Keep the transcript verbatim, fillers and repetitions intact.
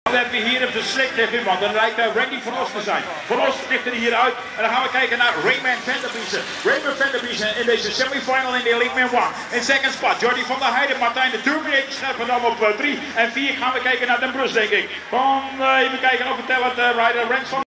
We hebben hier een verslikt heeft want dan lijkt uh, Randy van Os te zijn. Van Os ligt er hier uit en dan gaan we kijken naar Raymond Vanderbiesen. Raymond Vanderbiesen in deze semifinal in de Elite Man one. In second spot, Jordi van der Heijden, Martijn de Terminator scheppen dan op drie uh, en vier gaan we kijken naar Den Brus denk ik. Van uh, even kijken of vertellen wat uh, rider Rens van